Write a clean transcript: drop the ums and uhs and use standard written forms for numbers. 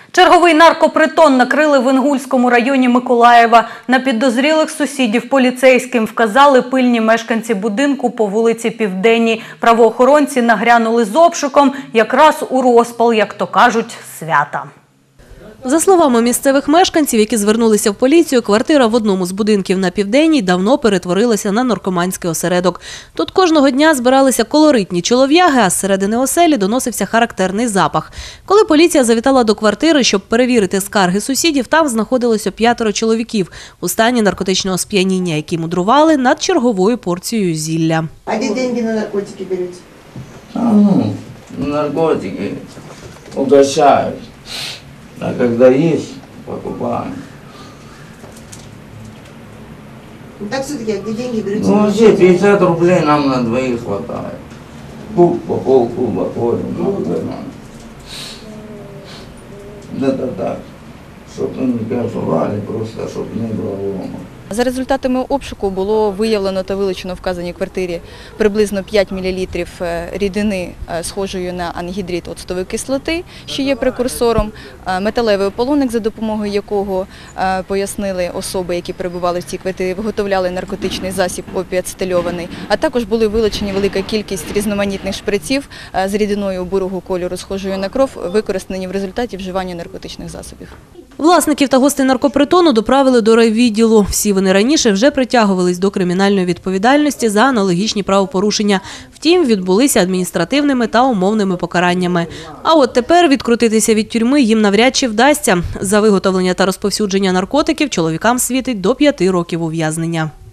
Черговий наркопритон накрили в Інгульському районі Миколаєва. На підозрілих сусідів поліцейським вказали пильні мешканці будинку по вулиці Південній. Правоохоронці нагрянули з обшуком якраз у розпал, як то кажуть, свята. За словами місцевих мешканців, які звернулися в поліцію, квартира в одному з будинків на Південній давно перетворилася на наркоманський осередок. Тут кожного дня збиралися колоритні чолов'яги, а з середини оселі доносився характерний запах. Коли поліція завітала до квартири, щоб перевірити скарги сусідів, там знаходилося 5 чоловіків у стані наркотичного сп'яніння, які мудрували над черговою порцією зілля. А де гроші на наркотики берете? Наркотики угощают. А когда есть, покупаем. Так все-таки, где деньги берете? Ну, вообще 50 рублей нам на двоих хватает. Куб по полкуба ходим, это так, чтобы не кайфовали, просто чтобы не было лома. За результатами обшуку було виявлено та вилучено в вказаній квартирі приблизно 5 мл рідини, схожої на ангідрид оцтової кислоти, що є прекурсором, металевий ополоник, за допомогою якого, пояснили особи, які перебували в цій квартирі, виготовляли наркотичний засіб опіацетильований, а також були вилучені велика кількість різноманітних шприців з рідиною бурого кольору, схожою на кров, використані в результаті вживання наркотичних засобів. Власників та гостей наркопритону доправили до райвідділу. Всі вони раніше вже притягувались до кримінальної відповідальності за аналогічні правопорушення. Втім, відбулися адміністративними та умовними покараннями. А от тепер відкрутитися від тюрми їм навряд чи вдасться. За виготовлення та розповсюдження наркотиків чоловікам світить до 5 років ув'язнення.